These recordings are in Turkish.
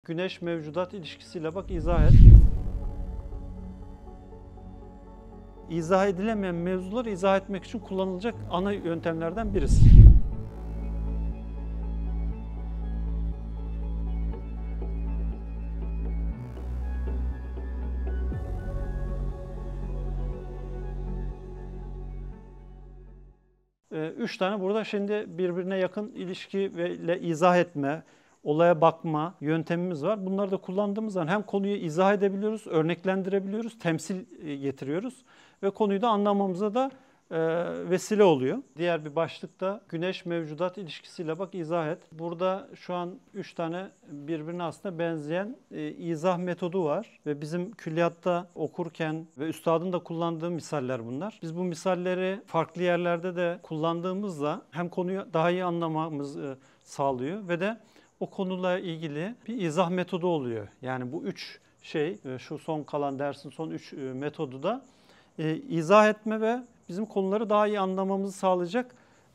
güneş mevcudat ilişkisiyle bak izah et. İzah edilemeyen mevzuları izah etmek için kullanılacak ana yöntemlerden birisi. Üç tane burada şimdi birbirine yakın ilişki ve izah etme, olaya bakma yöntemimiz var. Bunları da kullandığımız zaman hem konuyu izah edebiliyoruz, örneklendirebiliyoruz, temsil getiriyoruz ve konuyu da anlamamıza da vesile oluyor. Diğer bir başlıkta güneş mevcudat ilişkisiyle bak izah et. Burada şu an 3 tane birbirine aslında benzeyen izah metodu var ve bizim külliyatta okurken ve üstadın da kullandığı misaller bunlar. Biz bu misalleri farklı yerlerde de kullandığımızda hem konuyu daha iyi anlamamız sağlıyor ve de o konuyla ilgili bir izah metodu oluyor. Yani bu 3 şu son kalan dersin son 3 metodu da izah etme ve bizim konuları daha iyi anlamamızı sağlayacak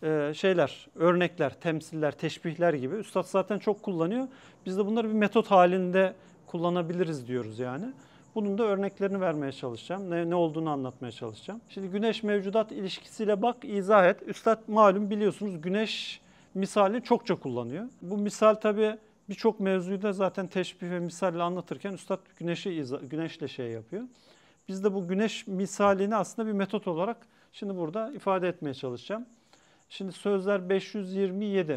örnekler, temsiller, teşbihler gibi. Üstad zaten çok kullanıyor. Biz de bunları bir metot halinde kullanabiliriz diyoruz yani. Bunun da örneklerini vermeye çalışacağım. Ne olduğunu anlatmaya çalışacağım. Şimdi güneş mevcudat ilişkisiyle bak izah et. Üstad malum biliyorsunuz güneş misali çokça kullanıyor. Bu misal tabii birçok mevzuyu da zaten teşbih ve misalle anlatırken üstad güneşle yapıyor. Biz de bu güneş misalini aslında bir metot olarak şimdi burada ifade etmeye çalışacağım. Şimdi sözler 527.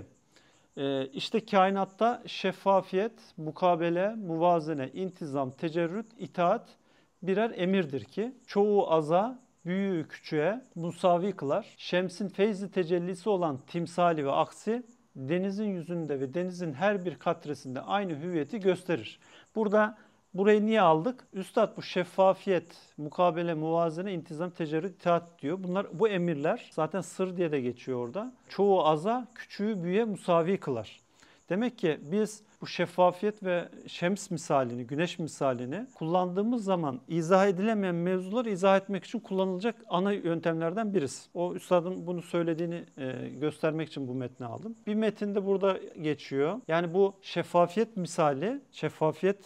İşte kainatta şeffafiyet, mukabele, muvazene, intizam, tecerrüt, itaat birer emirdir ki çoğu aza, büyüğü küçüğe musavi kılar. Şemsin feyzi tecellisi olan timsali ve aksi denizin yüzünde ve denizin her bir katresinde aynı hüviyeti gösterir. Burayı niye aldık? Üstad bu şeffafiyet, mukabele, muvazene, intizam, tecerrüt, itaat diyor. Bu emirler zaten sır diye de geçiyor orada. Çoğu aza, küçüğü büyüğe musavi kılar. Demek ki biz bu şeffafiyet ve şems misalini, güneş misalini kullandığımız zaman izah edilemeyen mevzuları izah etmek için kullanılacak ana yöntemlerden birisi. O üstadın bunu söylediğini göstermek için bu metni aldım. Bir metinde burada geçiyor. Yani bu şeffafiyet misali, şeffafiyet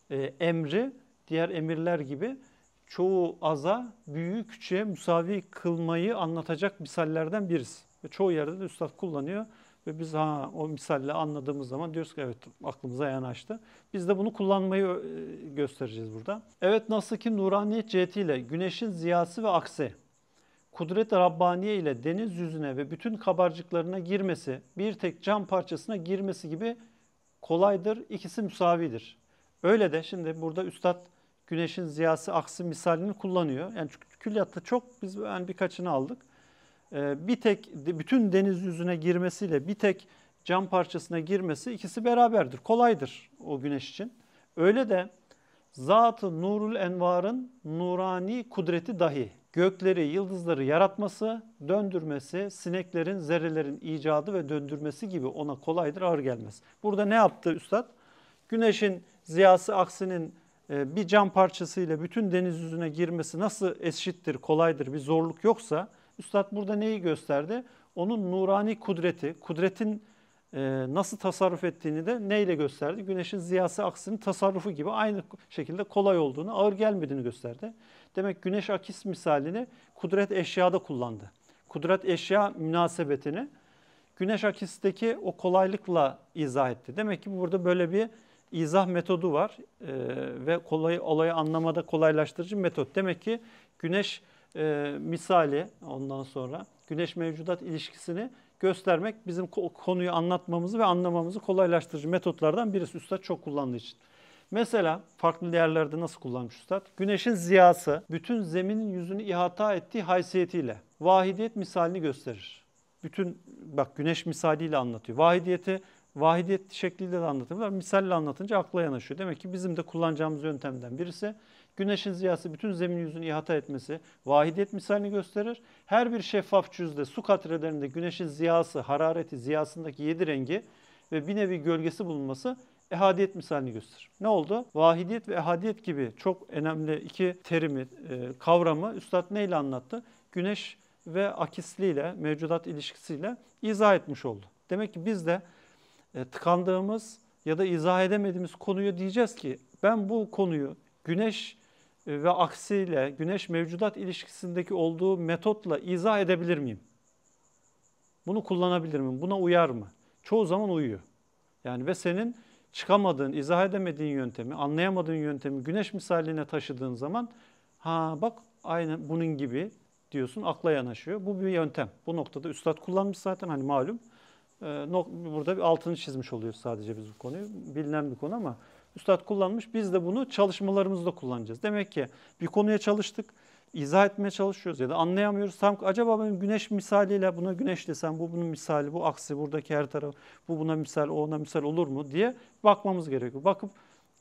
emri diğer emirler gibi çoğu aza, büyüğü küçüğe musavi kılmayı anlatacak misallerden birisi. Ve çoğu yerde de üstad kullanıyor ve biz o misalle anladığımız zaman diyoruz ki evet aklımıza yanaştı. Biz de bunu kullanmayı göstereceğiz burada. Evet nasıl ki nuraniyet cihetiyle güneşin ziyası ve aksi, kudret-i Rabbaniye ile deniz yüzüne ve bütün kabarcıklarına girmesi, bir tek cam parçasına girmesi gibi kolaydır, ikisi müsavidir. Öyle de şimdi burada üstad güneşin ziyası aksi misalini kullanıyor. Yani külliyatta çok biz yani birkaçını aldık. Bütün deniz yüzüne girmesiyle bir tek cam parçasına girmesi ikisi beraberdir. Kolaydır o güneş için. Öyle de Zat-ı Nurul Envar'ın nurani kudreti dahi gökleri, yıldızları yaratması, döndürmesi, sineklerin, zerrelerin icadı ve döndürmesi gibi ona kolaydır, ağır gelmez. Burada ne yaptı üstad? Güneşin ziyası aksinin bir cam parçasıyla bütün deniz yüzüne girmesi nasıl eşittir, kolaydır, bir zorluk yoksa üstad burada neyi gösterdi? Onun nurani kudretin nasıl tasarruf ettiğini de neyle gösterdi? Güneşin ziyası aksinin tasarrufu gibi aynı şekilde kolay olduğunu, ağır gelmediğini gösterdi. Demek güneş akis misalini kudret eşyada kullandı. Kudret eşya münasebetini güneş akisteki o kolaylıkla izah etti. Demek ki burada böyle bir izah metodu var ve olayı anlamada kolaylaştırıcı metot. Demek ki güneş misali ondan sonra güneş mevcudat ilişkisini göstermek bizim konuyu anlatmamızı ve anlamamızı kolaylaştırıcı metotlardan birisi üstad çok kullandığı için. Mesela farklı yerlerde nasıl kullanmış üstad? Güneşin ziyası bütün zeminin yüzünü ihata ettiği haysiyetiyle vahidiyet misalini gösterir. Güneş misaliyle anlatıyor. Vahidiyet şekliyle de anlatıyorlar. Misalle anlatınca akla yanaşıyor. Demek ki bizim de kullanacağımız yöntemden birisi güneşin ziyası bütün zemin yüzünü ihata etmesi vahidiyet misalini gösterir. Her bir şeffaf cüzde su katrelerinde güneşin ziyası, harareti, ziyasındaki 7 rengi ve bir nevi gölgesi bulunması ehadiyet misalini gösterir. Ne oldu? Vahidiyet ve ehadiyet gibi çok önemli iki kavramı üstad neyle anlattı? Güneş ve akisliyle, mevcudat ilişkisiyle izah etmiş oldu. Demek ki biz de tıkandığımız ya da izah edemediğimiz konuyu diyeceğiz ki ben bu konuyu güneş ve aksiyle, güneş mevcudat ilişkisindeki olduğu metotla izah edebilir miyim? Bunu kullanabilir miyim? Buna uyar mı? Çoğu zaman uyuyor. Yani ve senin çıkamadığın, izah edemediğin yöntemi, anlayamadığın yöntemi güneş misaline taşıdığın zaman ha bak aynı bunun gibi diyorsun, akla yanaşıyor. Bu bir yöntem. Bu noktada üstad kullanmış zaten hani malum. Burada bir altını çizmiş oluyoruz sadece biz bu konuyu. Bilinen bir konu ama üstad kullanmış. Biz de bunu çalışmalarımızda kullanacağız. Demek ki bir konuya çalıştık, izah etmeye çalışıyoruz ya da anlayamıyoruz. Tam acaba benim güneş misaliyle buna güneş desem, bu bunun misali, bu aksi, buradaki her taraf, bu buna misal, o ona misal olur mu diye bakmamız gerekiyor. Bakıp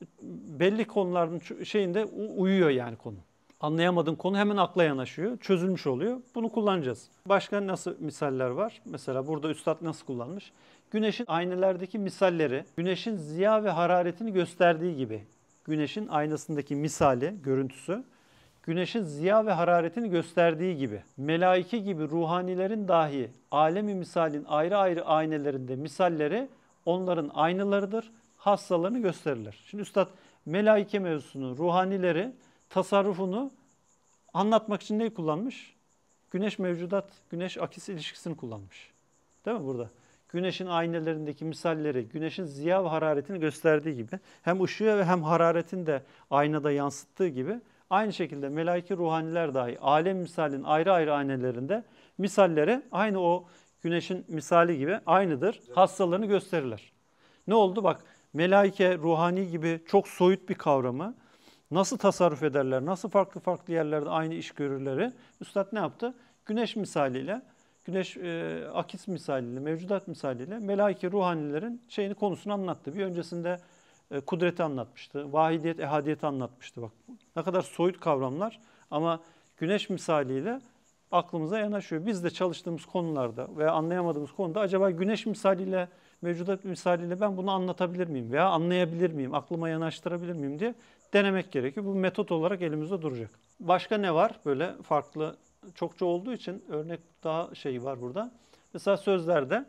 belli konuların şeyinde uyuyor yani konu. Anlayamadığın konu hemen akla yanaşıyor, çözülmüş oluyor. Bunu kullanacağız. Başka nasıl misaller var? Mesela burada üstad nasıl kullanmış? Güneşin aynelerdeki misalleri, güneşin ziya ve hararetini gösterdiği gibi. Güneşin aynasındaki misali, görüntüsü, güneşin ziya ve hararetini gösterdiği gibi. Melaike gibi ruhanilerin dahi alemi misalin ayrı ayrı aynelerinde misalleri onların aynalarıdır, hassalarını gösterirler. Şimdi üstad melaike mevzusunu, ruhanileri, tasarrufunu anlatmak için neyi kullanmış? Güneş mevcudat, güneş akis ilişkisini kullanmış. Değil mi burada? Güneşin aynelerindeki misalleri, güneşin ziya ve hararetini gösterdiği gibi hem ışığı ve hem hararetin de aynada yansıttığı gibi aynı şekilde melaike ruhaniler dahi alem misalin ayrı ayrı aynelerinde misalleri aynı o güneşin misali gibi aynıdır. Hassalarını gösterirler. Ne oldu? Bak melaike, ruhani gibi çok soyut bir kavramı nasıl tasarruf ederler, nasıl farklı farklı yerlerde aynı iş görürleri üstad ne yaptı? Güneş misaliyle, güneş akis misaliyle, mevcudat misaliyle melaike ruhanilerin konusunu anlattı. Bir öncesinde kudreti anlatmıştı, vahidiyet, ehadiyeti anlatmıştı. Bak ne kadar soyut kavramlar ama güneş misaliyle aklımıza yanaşıyor. Biz de çalıştığımız konularda veya anlayamadığımız konuda acaba güneş misaliyle, mevcudat misaliyle ben bunu anlatabilir miyim veya anlayabilir miyim, aklıma yanaştırabilir miyim diye denemek gerekiyor. Bu metot olarak elimizde duracak. Başka ne var? Böyle farklı çokça olduğu için örnek daha var burada. Mesela sözlerde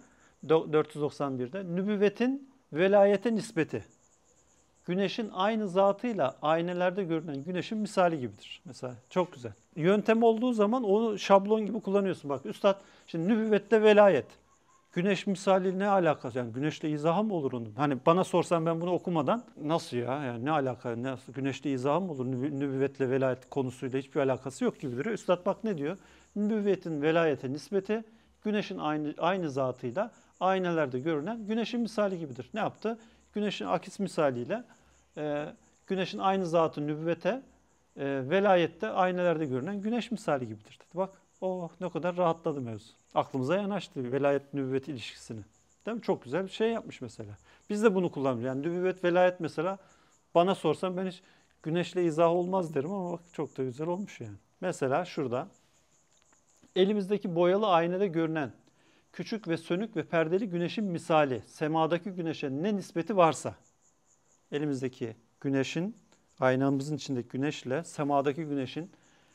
491'de nübüvvetin velayete nispeti. Güneşin aynı zatıyla aynelerde görünen güneşin misali gibidir. Mesela çok güzel. Yöntem olduğu zaman onu şablon gibi kullanıyorsun. Bak üstad şimdi nübüvvette velayet. Güneş misali ne alakası? Yani güneşle izahı mı olur onun? Hani bana sorsan ben bunu okumadan nasıl ya? Yani ne alaka? Nasıl? Güneşle izahı mı olur? Nübüvvetle velayet konusuyla hiçbir alakası yok gibi duruyor. Üstad bak ne diyor? Nübüvvetin velayete nispeti güneşin aynı zatıyla aynelerde görünen güneşin misali gibidir. Ne yaptı? Güneşin akis misaliyle güneşin aynı zatı nübüvvete velayette aynelerde görünen güneş misali gibidir dedi. Bak oh ne kadar rahatladı mevzu. Aklımıza yanaştı velayet nübüvvet ilişkisini. Değil mi? Çok güzel bir şey yapmış mesela. Biz de bunu kullanıyoruz. Yani nübüvvet velayet mesela bana sorsan ben hiç güneşle izah olmaz derim ama bak çok da güzel olmuş yani. Mesela şurada elimizdeki boyalı aynada görünen küçük ve sönük ve perdeli güneşin misali, semadaki güneşe ne nispeti varsa elimizdeki güneşin, aynamızın içindeki güneşle semadaki güneşin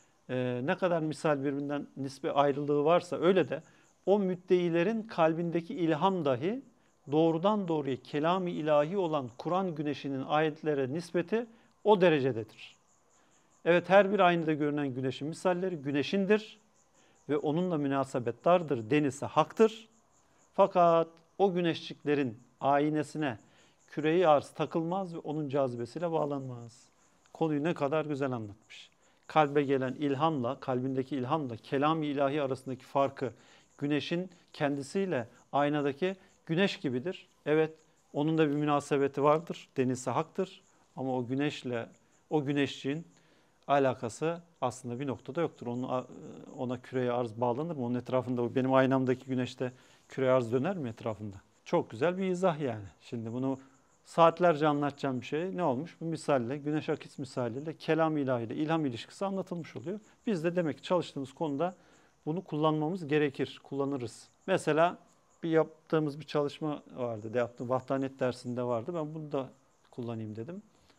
ne kadar misal birbirinden nispe ayrılığı varsa öyle de o müddeilerin kalbindeki ilham dahi doğrudan doğruya kelam-ı ilahi olan Kur'an güneşinin ayetlere nispeti o derecededir. Evet her bir aynada görünen güneşin misalleri güneşindir ve onunla münasebettardır denilse haktır. Fakat o güneşçiklerin aynesine küre-i arz takılmaz ve onun cazibesiyle bağlanmaz. Konuyu ne kadar güzel anlatmış. Kalbe gelen ilhamla, kalbindeki ilhamla kelam-ı ilahi arasındaki farkı güneşin kendisiyle aynadaki güneş gibidir. Evet, onun da bir münasebeti vardır, denilse haktır. Ama o güneşle, o güneşçiğin alakası aslında bir noktada yoktur. Ona küre-i arz bağlanır mı? Onun etrafında, benim aynamdaki güneşte küre-i arz döner mi etrafında? Çok güzel bir izah yani. Şimdi bunu saatlerce anlatacağım bir şey. Ne olmuş? Bu misalle, güneş akis misaliyle, kelam ilahiyle, ilham ilişkisi anlatılmış oluyor. Biz de demek ki çalıştığımız konuda bunu kullanmamız gerekir, kullanırız. Mesela bir yaptığımız bir çalışma vardı. Yaptığım vahdaniyet dersinde vardı. Ben bunu da kullanayım dedim.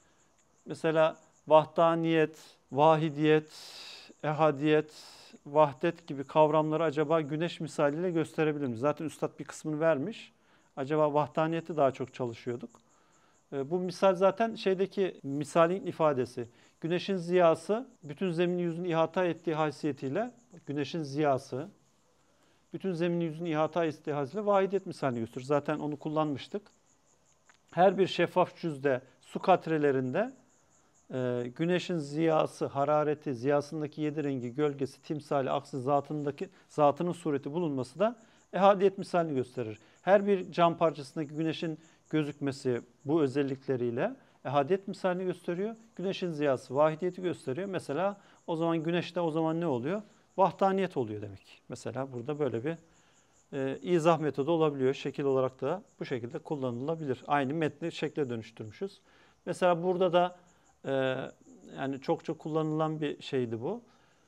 Mesela vahdaniyet, vahidiyet, ehadiyet, vahdet gibi kavramları acaba güneş misaliyle gösterebilir miyiz? Zaten üstad bir kısmını vermiş. Acaba vahdaniyeti daha çok çalışıyorduk. Bu misal zaten şeydeki misalin ifadesi. Güneşin ziyası bütün zemin yüzünü ihata ettiği haysiyetiyle, güneşin ziyası bütün zemin yüzünü ihata ettiği haysiyetiyle vahidiyet misalini gösterir. Zaten onu kullanmıştık. Her bir şeffaf cüzde su katrelerinde güneşin ziyası, harareti, ziyasındaki 7 rengi, gölgesi, timsali, aksi zatının sureti bulunması da ehadiyet misalini gösterir. Her bir cam parçasındaki güneşin gözükmesi bu özellikleriyle ehadiyet misalini gösteriyor. Güneşin ziyası vahidiyeti gösteriyor. Mesela o zaman güneşte o zaman ne oluyor? Vahdaniyet oluyor demek. Mesela burada böyle bir izah metodu olabiliyor. Şekil olarak da bu şekilde kullanılabilir. Aynı metni şekle dönüştürmüşüz. Mesela burada da yani çok kullanılan bir şeydi bu.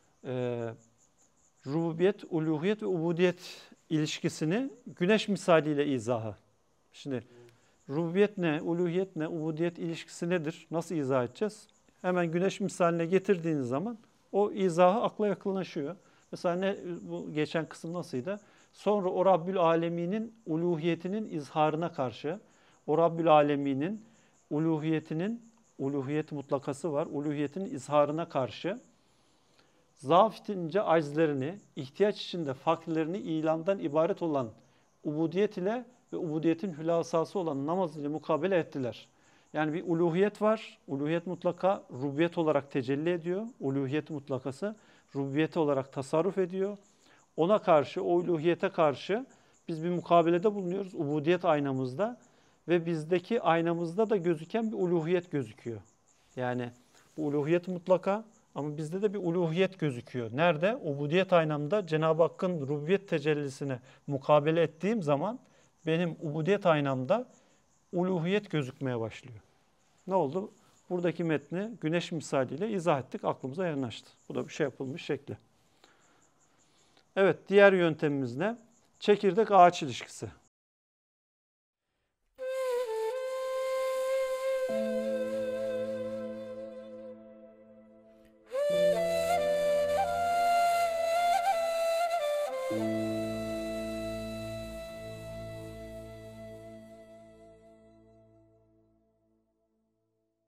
Rububiyet, uluhiyet ve ubudiyet ilişkisini güneş misaliyle izahı. Şimdi rububiyet ne, uluhiyet ne, ubudiyet ilişkisi nedir? Nasıl izah edeceğiz? Hemen güneş misaline getirdiğiniz zaman o izahı akla yakınlaşıyor. Mesela bu geçen kısım nasıldı? Sonra o Rabbül Alemin'in uluhiyetinin izharına karşı, o Rabbül Alemin'in uluhiyet mutlakası var, uluhiyetinin izharına karşı zaaf içinde aczlerini, ihtiyaç içinde fakirlerini ilandan ibaret olan ubudiyet ile ve ubudiyetin hülasası olan namaz ile mukabele ettiler. Yani bir uluhiyet var. Uluhiyet mutlaka rububiyet olarak tecelli ediyor. Uluhiyet mutlakası rububiyet olarak tasarruf ediyor. Ona karşı, o uluhiyete karşı biz bir mukabelede bulunuyoruz ubudiyet aynamızda ve bizdeki aynamızda da gözüken bir uluhiyet gözüküyor. Yani bu uluhiyet mutlaka ama bizde de bir uluhiyet gözüküyor. Nerede? Ubudiyet aynamda Cenab-ı Hakk'ın rububiyet tecellisine mukabele ettiğim zaman benim ubudiyet aynamda uluhiyet gözükmeye başlıyor. Ne oldu? Buradaki metni güneş misaliyle izah ettik, aklımıza yanaştı. Bu da bir şey yapılmış şekli. Evet, diğer yöntemimiz ne? Çekirdek ağaç ilişkisi.